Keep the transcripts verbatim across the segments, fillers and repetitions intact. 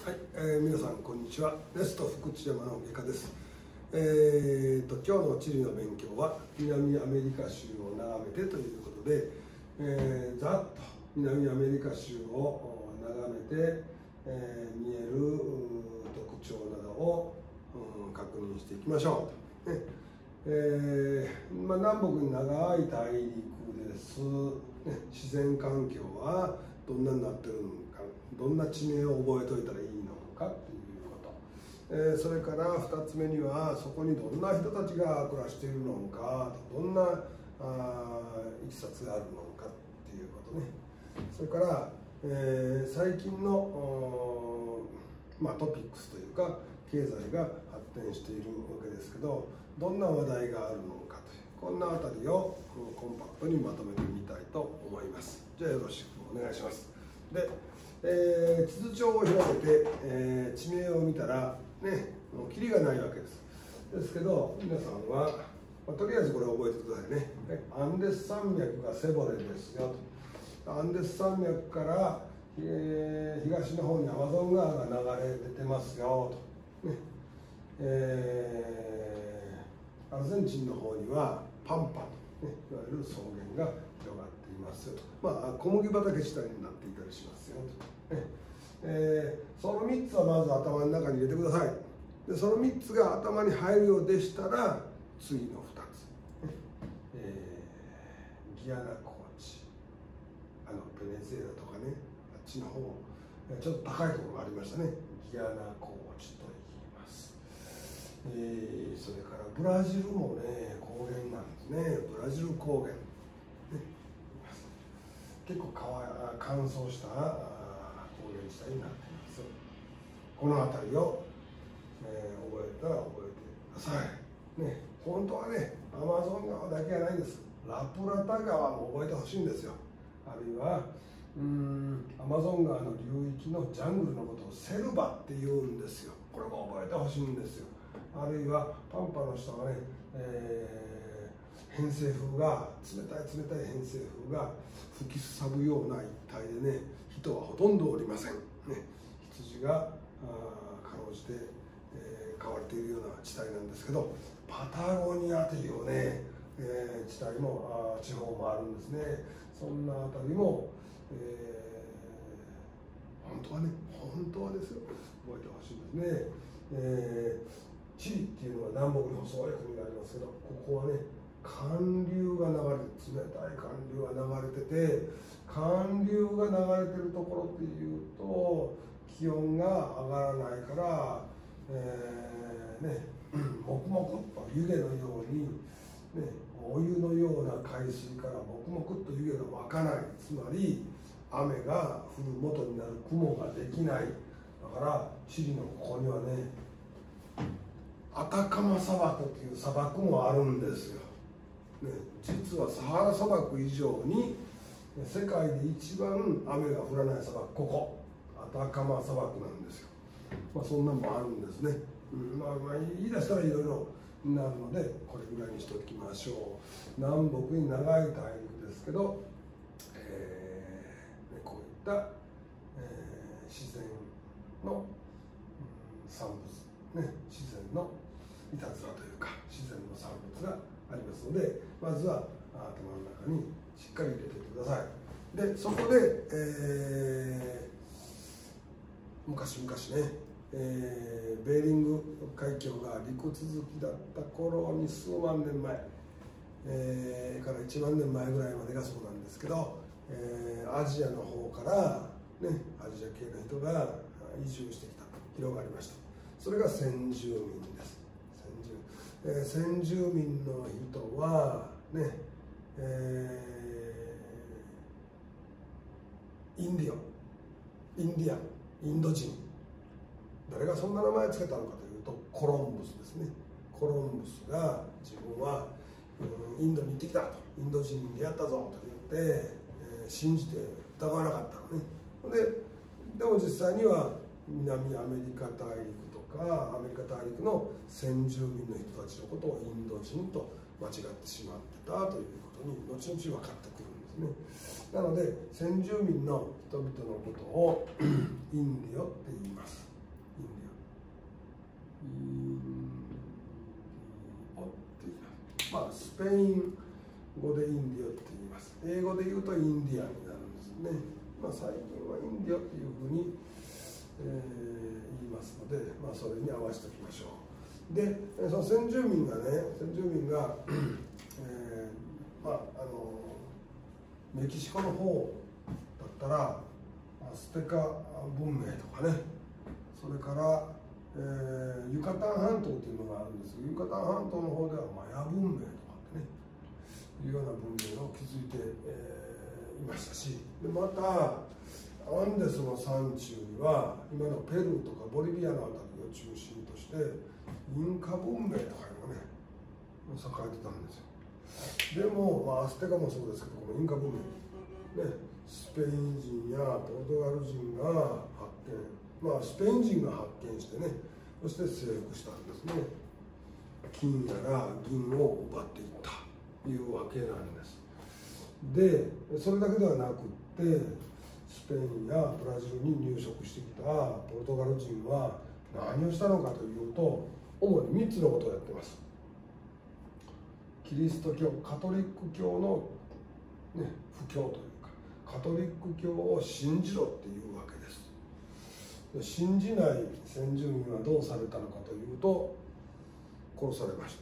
はい、えー、皆さんこんにちは。レスト福知山の外科です。えー、と今日の地理の勉強は南アメリカ州を眺めてということで、えー、ざっと南アメリカ州を眺めて、えー、見える特徴などを、うん、確認していきましょう。ねえーまあ、南北に長い大陸です、ね、自然環境はどんなになってるのか、どんな地名を覚えておいたらいいのかっていうこと、えー、それからふたつめにはそこにどんな人たちが暮らしているのか、どんなあいきさつがあるのかっていうことね。それから、えー、最近の、まあ、トピックスというか経済が発展しているわけですけど、どんな話題があるのかというこんなあたりをコンパクトにまとめてみたいと思います。じゃあよろしくお願いします。で、えー、地図帳を開けて、えー、地名を見たらね、もうキリがないわけです。ですけど皆さんは、まあ、とりあえずこれを覚えてくださいね。アンデス山脈がセボレですよと。アンデス山脈から、えー、東の方にアマゾン川が流れ出てますよと、ねえー、アルゼンチンの方にはパンパと、ね、いわゆる草原が広がっていますよと、まあ、小麦畑地帯になっていたりしますよと、ねえー、そのみっつはまず頭の中に入れてください。でそのみっつが頭に入るようでしたら次のふたつ、ねえー、ギアナ高地、あのベネズエラとかね、あっちの方ちょっと高いところがありましたね。ギアナ高地と言います。えー、それからブラジルもね高原なんですね。ブラジル高原、ね、結構川乾燥した高原地帯になっています。この辺りを、えー、覚えたら覚えてください、ね、本当はねアマゾン川だけじゃないんです。ラプラタ川も覚えてほしいんですよ。あるいはうーんアマゾン川の流域のジャングルのことをセルバって言うんですよ。これも覚えてほしいんですよ。あるいはパンパの下はね、えー、偏西風が冷たい冷たい偏西風が吹きすさぶような一帯でね、人はほとんどおりません、ね、羊があかろうじて、えー、飼われているような地帯なんですけど、パタゴニアというね、えー、地帯もあ地方もあるんですね。そんなあたりも、えー、本当はね本当はですよ、覚えてほしいんですね。えーチリっていうのは南北に細い国がありますけど、ここはね寒流が流れて、冷たい寒流が流れてて、寒流が流れてるところっていうと気温が上がらないから、えー、ねもくもくっと湯気のように、ね、お湯のような海水からもくもくっと湯気が湧かない、つまり雨が降る元になる雲ができない。だからチリのここにはねアタカマ砂漠という砂漠もあるんですよ、ね、実はサハラ砂漠以上に世界で一番雨が降らない砂漠、ここアタカマ砂漠なんですよ。まあそんなのもあるんですね、うん、まあ、まあ言い出したらいろいろなるのでこれぐらいにしておきましょう。南北に長い大陸ですけど、えーね、こういった、えー、自然の、うん、産物ね、自然のいたずらというか自然の産物がありますので、まずは頭の中にしっかり入れておいてください。でそこで、えー、昔々ね、えー、ベーリング海峡が陸続きだった頃に数万年前、えー、からいちまんねんまえぐらいまでがそうなんですけど、えー、アジアの方から、ね、アジア系の人が移住してきた、広がりました。それが先住民です。先住、えー、先住民の人はね、えー、インディオン、インディアン、インド人、誰がそんな名前を付けたのかというとコロンブスですね。コロンブスが自分は、うん、インドに行ってきたと、インド人に出会ったぞと言って、えー、信じて疑わなかったのね。で、でも実際には南アメリカ大陸とかアメリカ大陸の先住民の人たちのことをインド人と間違ってしまってたということに後々分かってくるんです。 ですね。なので先住民の人々のことをインディオって言います。インディオインディオって言います。まあスペイン語でインディオって言います。英語で言うとインディアンになるんですね。まあ、最近はインディオっていうふうに、えー、言いますので、まあ、それに合わせておきましょう。で、その先住民がね、先住民が、えー、まああのメキシコの方だったらアステカ文明とかね、それから、えー、ユカタン半島っていうのがあるんですけど、ユカタン半島の方ではマヤ文明とかってねいうような文明を築いて、えー、いましたし、でまたアンデスの山中には今のペルーとかボリビアのあたりを中心としてインカ文明とかいうのがね栄えてたんですよ。でも、まあ、アステカもそうですけど、このインカ文明、ね、スペイン人やポルトガル人が発見、まあスペイン人が発見してね、そして征服したんですね。金やら銀を奪っていったというわけなんです。でそれだけではなくってスペインやブラジルに入植してきたポルトガル人は何をしたのかというと、主にみっつのことをやってます。キリスト教、カトリック教の、ね、布教というかカトリック教を信じろっていうわけです。信じない先住民はどうされたのかというと、殺されました。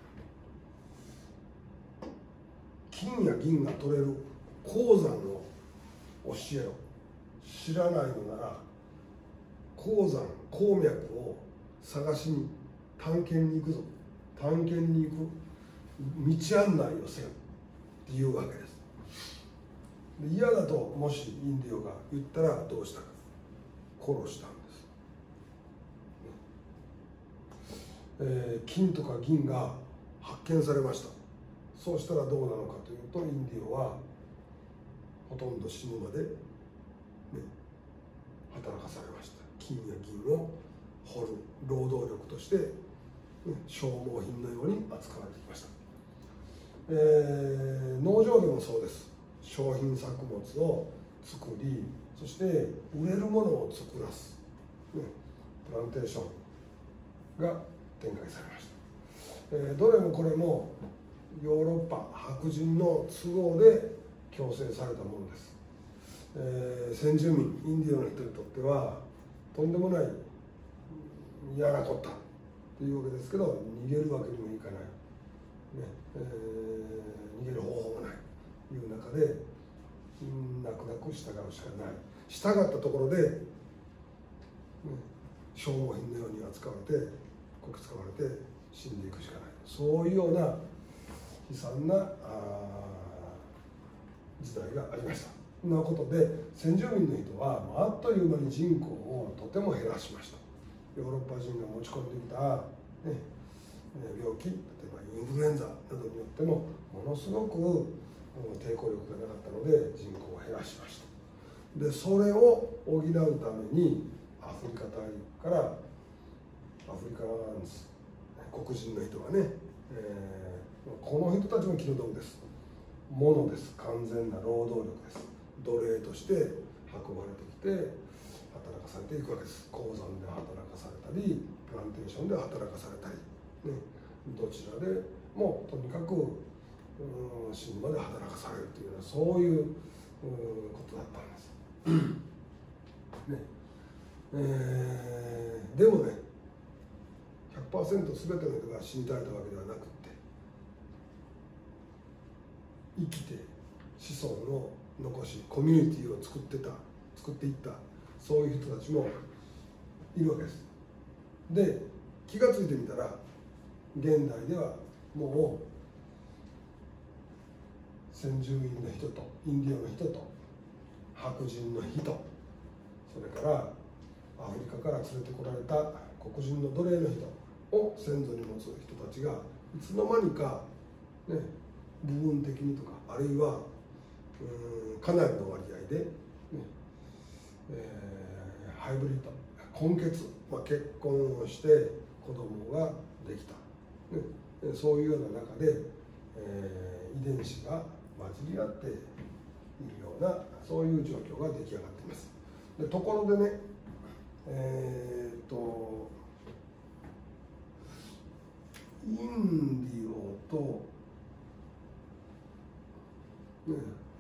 金や銀が取れる鉱山を教えろ、知らないのなら鉱山鉱脈を探しに探検に行くぞ、探検に行く道案内をせよっていうわけです。で嫌だともしインディオが言ったらどうしたか、殺したんです、えー、金とか銀が発見されました。そうしたらどうなのかというと、インディオはほとんど死ぬまで、ね、働かされました。金や銀を掘る労働力として、ね、消耗品のように扱われてきました。えー、農場でもそうです。商品作物を作り、そして売れるものを作らす、ね、プランテーションが展開されました。えー、どれもこれもヨーロッパ白人の都合で強制されたものです。えー、先住民インディオの人にとってはとんでもない嫌なこったというわけですけど、逃げるわけにもいかない、ねえー、逃げる方法もないという中で、泣く泣く従うしかない。従ったところで、ね、消耗品のように扱われて、こき使われて死んでいくしかない、そういうような悲惨な時代がありました。そんなことで先住民の人はあっという間に人口をとても減らしました。ヨーロッパ人が持ち込んできた、ね、病気、例えばインフルエンザなどによってもものすごく抵抗力がなかったので人口を減らしました。でそれを補うためにアフリカ大陸からアフリカンス黒人の人がね、えー、この人たちも気の毒です。ものです。完全な労働力です。奴隷として運ばれてきて働かされていくわけです。鉱山で働かされたり、プランテーションで働かされたり、ね、どちらでもとにかくうん死ぬまで働かされるというような、そういうことだったんです。ねえー、でもね ひゃくパーセント 全ての人が死に絶えたわけではなくて、生きて子孫を残しコミュニティを作ってた作っていったそういう人たちもいるわけです。で気がついてみたら現代ではもう先住民の人とインディオの人と白人の人、それからアフリカから連れてこられた黒人の奴隷の人を先祖に持つ人たちがいつの間にか、ね、部分的にとかあるいはうんかなりの割合で、ねえー、ハイブリッド混血、まあ、結婚をして子供ができた、ね、そういうような中で、えー、遺伝子が混じり合っているようなそういう状況が出来上がっています。でところでね、えー、っとインディオと、ね、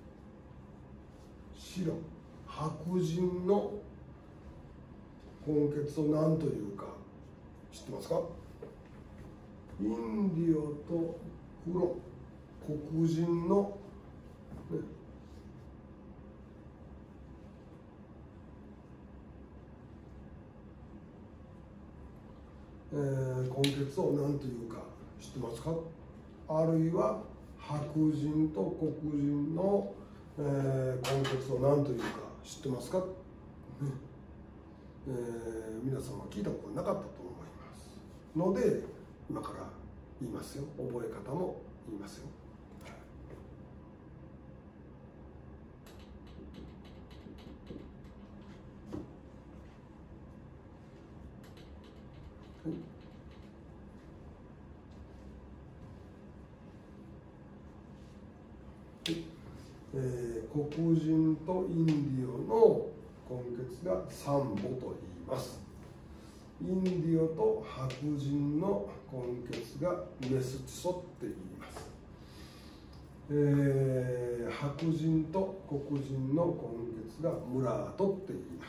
白白人の根血を何というか知ってますか？インディオと黒黒人の、ね、えー、根血を何というか知ってますか？あるいは白人と黒人の、えー、根血を何というか知ってますか？ねえー、皆さんは聞いたことなかったと思いますので今から言いますよ。覚え方も言いますよ。はいえー、黒人とインディオの根血がサンボと言います。インディオと白人の根血がメスチソって言います。えー、白人と黒人の根血がムラートって言います。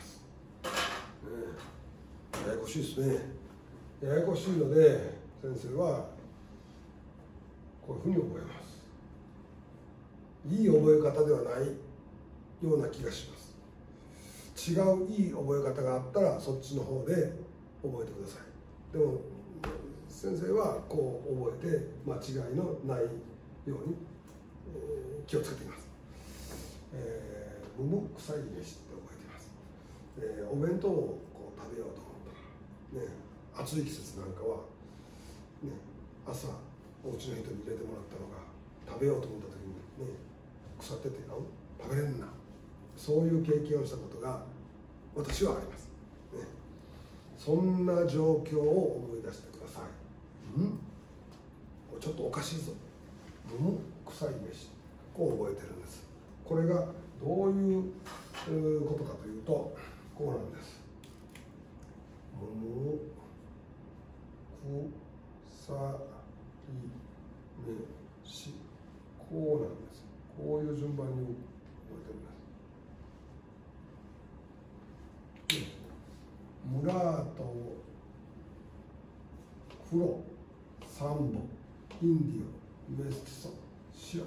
えー、ややこしいですね。ややこしいので先生はこういうふうに覚えます。いい覚え方ではないような気がします。違ういい覚え方があったらそっちの方で覚えてください。でも先生はこう覚えて間違いのないように、えー、気をつけています。えー、むむ臭い飯って覚えています。えー、お弁当をこう食べようと思ったら、ね、暑い季節なんかは、ね、朝お家の人に入れてもらったのが食べようと思った時にね腐ってて食べれんな、そういう経験をしたことが私はあります、ね、そんな状況を思い出してください。んちょっとおかしいぞ、むむ臭い飯、こう覚えてるんです。これがどういうことかというとこうなんです。むむくさい飯、こうなんです。こういう順番に覚えてるんです。ムラート、黒、サンボ、インディオ、メスチソ、白、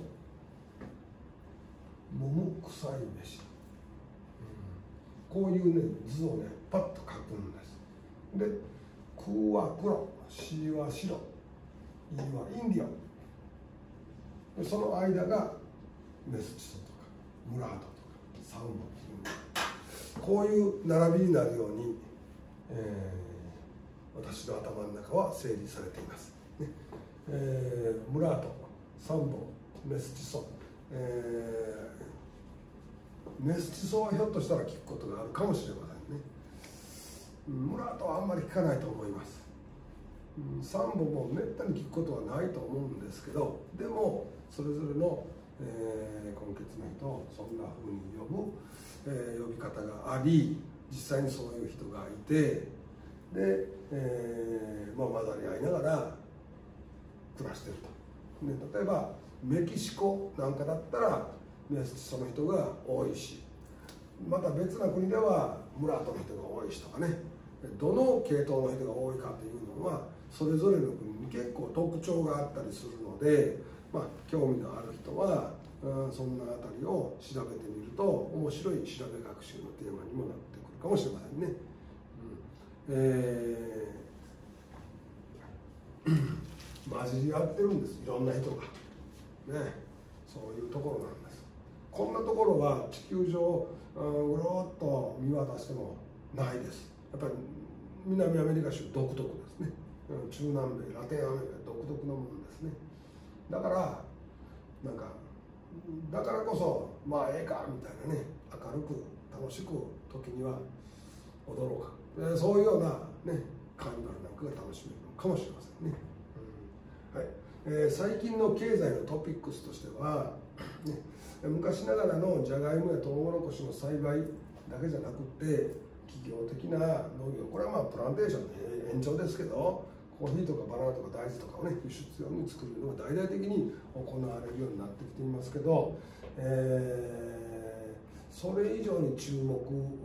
むむ臭い飯、うん、こういうね図をねパッと書くんです。で、くは黒、しは白、いはインディオ、でその間がメスチソとかムラートとかサンボっていう、こういう並びになるように、えー、私の頭の中は整理されています、ねえー、ムラート、サンボ、メスチソ、えー、メスチソはひょっとしたら聞くことがあるかもしれませんね。ムラートはあんまり聞かないと思います。サンボもめったに聞くことはないと思うんですけど、でもそれぞれのえー、根血の人をそんなふうに呼ぶ、えー、呼び方があり、実際にそういう人がいて、で、えーまあ、混ざり合いながら暮らしていると、ね、例えばメキシコなんかだったらメスチソの人が多いし、また別な国ではムラートの人が多いしとかね、どの系統の人が多いかというのはそれぞれの国に結構特徴があったりするので、まあ、興味のある人は、うん、そんなあたりを調べてみると面白い調べ学習のテーマにもなってくるかもしれませんね。うんえー、混じり合ってるんです、いろんな人が、ね、そういうところなんです。こんなところは地球上、うん、うろっと見渡してもないです。やっぱり南アメリカ州独特ですね。中南米、ラテンアメリカ独特のものですね。だからなんかだからこそまあええかみたいなね、明るく楽しく時には踊ろうか、そういうようなねカーニバルなんかが楽しめるのかもしれませんね。うんはいえー、最近の経済のトピックスとしては、 ね、昔ながらのじゃがいもやトウモロコシの栽培だけじゃなくて、企業的な農業、これはまあプランテーションの延長ですけど、コーヒーとかバナナとか大豆とかをね輸出用に作るのが大々的に行われるようになってきていますけど、えー、それ以上に注目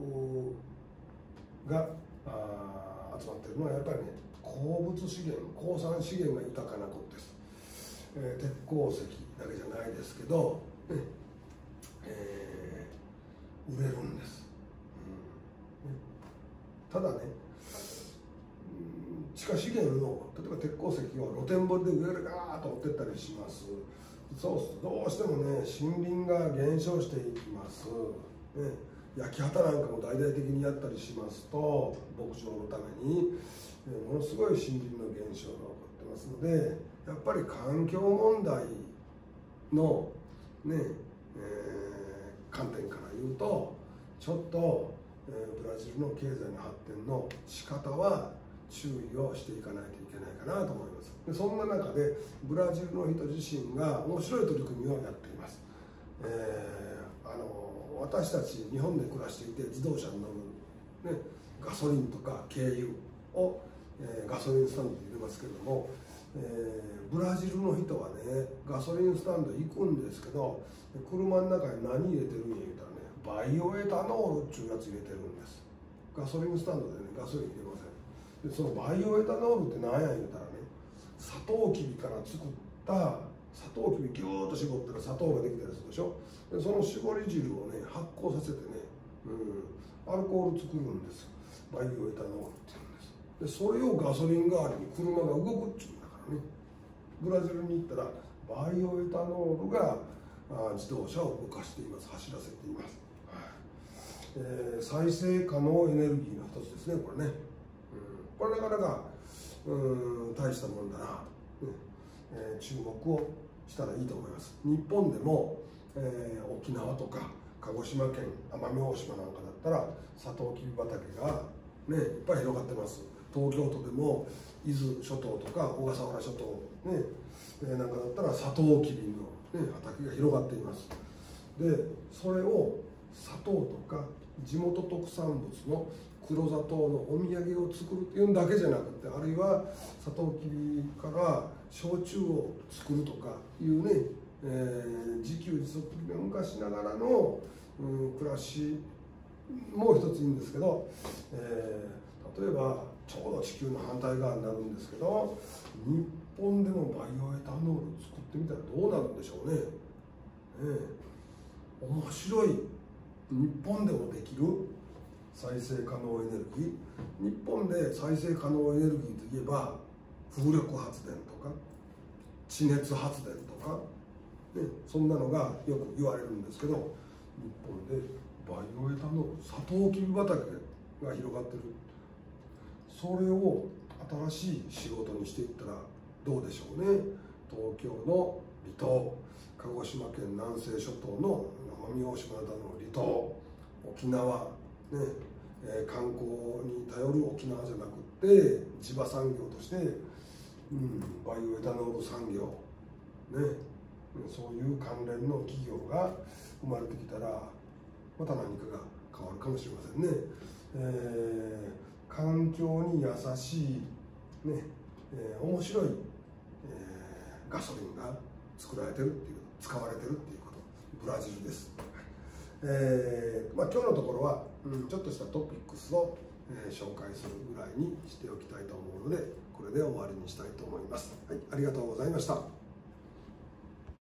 があ集まっているのはやっぱりね、鉱物資源、鉱産資源が豊かなことです。えー、鉄鉱石だけじゃないですけど、ねえー、売れるんです、うんね、ただね、うん、地下資源の例えば鉄鉱石を露天掘りで上からガーッと追ってったりします。そうどうしてもね、森林が減少していきます、ね、焼き畑なんかも大々的にやったりしますと、牧場のために、えー、ものすごい森林の減少が起こってますので、やっぱり環境問題のね、えー、観点から言うと、ちょっと、えー、ブラジルの経済の発展の仕方は注意をしていかないといけないかなと思います。でそんな中でブラジルの人自身が面白い取り組みをやっています。えー、あの私たち日本で暮らしていて自動車に乗る、ね、ガソリンとか軽油を、えー、ガソリンスタンドで入れますけれども、えー、ブラジルの人はね、ガソリンスタンド行くんですけど、車の中に何入れてるんや言うたらね、バイオエタノールっていうやつ入れてるんです。ガソリンスタンドでね、ガソリン入れません。でそのバイオエタノールって何や言うたらね、サトウキビから作ったサトウキビギューッと絞ったら砂糖ができたりするでしょ。でその絞り汁をね発酵させてね、うん、アルコール作るんです。バイオエタノールっていうんです。でそれをガソリン代わりに車が動くっていうんだからね。ブラジルに行ったらバイオエタノールがあ自動車を動かしています。走らせています。はい、えー、再生可能エネルギーの一つですね、これね。うん、これなかなかうん大したもんだな、ねえー、注目をしたらいいと思います。日本でも、えー、沖縄とか鹿児島県奄美大島なんかだったらサトウキビ畑が、ね、いっぱい広がってます。東京都でも伊豆諸島とか小笠原諸島、ねえー、なんかだったらサトウキビの、ね、畑が広がっています。でそれを砂糖とか地元特産物の黒砂糖のお土産を作るっていうんだけじゃなくて、あるいはサトウキビから焼酎を作るとかいうね、えー、自給自足的な昔ながらの、うん、暮らしも一ついいんですけど、えー、例えばちょうど地球の反対側になるんですけど、日本でもバイオエタノール作ってみたらどうなるんでしょうね。ねえ、面白い。日本でもできる再生可能エネルギー。日本で再生可能エネルギーといえば風力発電とか地熱発電とか、ね、そんなのがよく言われるんですけど、日本でバイオエタノール、サトウキビ畑が広がってる。それを新しい仕事にしていったらどうでしょうね。東京の離島、鹿児島県南西諸島の奄美大島などの離島、沖縄、ねえー、観光に頼る沖縄じゃなくて地場産業として、うん、バイオエタノール産業、ね、そういう関連の企業が生まれてきたらまた何かが変わるかもしれませんね。えー、環境に優しい、ねえー、面白い、えー、ガソリンが作られてるっていう、使われてるっていうこと、ブラジルです。えーまあ、今日のところは、うん、ちょっとしたトピックスを、えー、紹介するぐらいにしておきたいと思うので、これで終わりにしたいと思います。はい、ありがとうございました。